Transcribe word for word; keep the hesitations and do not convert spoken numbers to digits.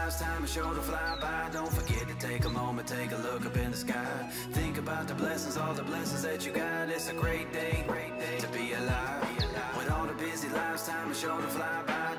life's time is sure to fly by. Don't forget to take a moment, take a look up in the sky. Think about the blessings, all the blessings that you got. It's a great day, great day to be alive. With all the busy life's time is sure to fly by.